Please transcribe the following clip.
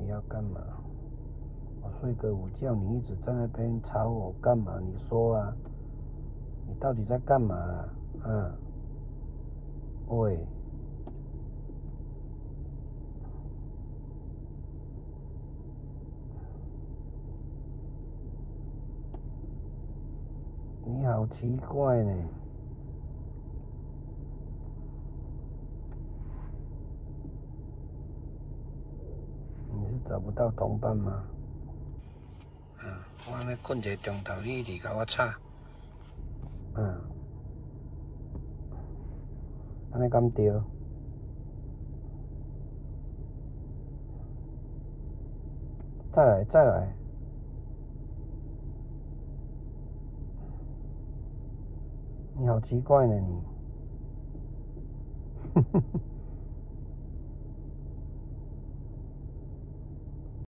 要干嘛？我睡个午觉，你一直在那边吵我干嘛？你说啊，你到底在干嘛啊？啊，喂，你好奇怪呢。你是找不到同伴吗？我安尼困一个钟头，你一直甲我吵。安尼敢对？再来，再来。你好奇怪呢你。